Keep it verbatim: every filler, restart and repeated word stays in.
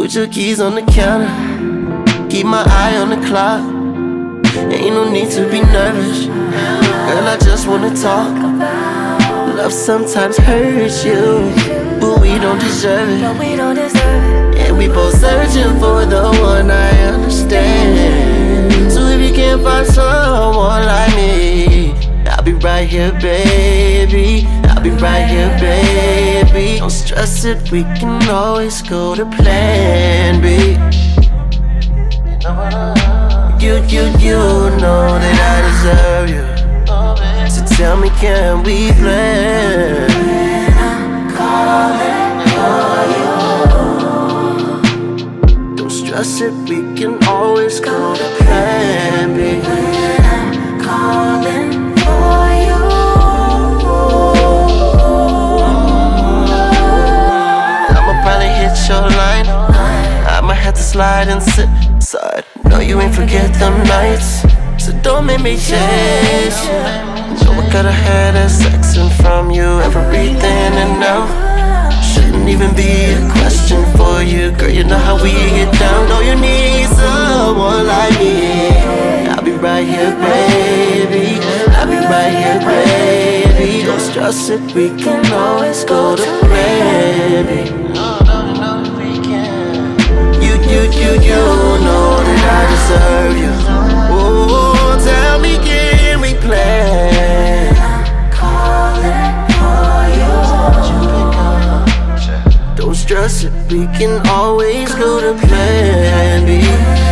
Put your keys on the counter, keep my eye on the clock. Ain't no need to be nervous, girl, I just wanna talk. Love sometimes hurts you, but we don't deserve it. But we don't deserve it. And we both searching for the one I understand. So if you can't find someone like me, I'll be right here, baby. I'll be right here, baby. Don't stress it, we can always go to plan B. You, you, you know that I deserve you, so tell me, can we plan? I'm calling for you. Don't stress it, we can always go to plan B. I'm calling for you. I'ma probably hit your line, I might have to slide and sit aside. No, you ain't forget them nights, so don't make me chase you. Know I coulda had that section from you, everything and now shouldn't even be a question for you. Girl, you know how we get down. Know you need someone like me. I'll be right here, baby. I'll be right here, baby. Don't stress it, we can always go to plan B. You, you, you know that I deserve you. Oh, tell me, can we plan? I'm calling for you. Don't stress it, we can always go to plan B.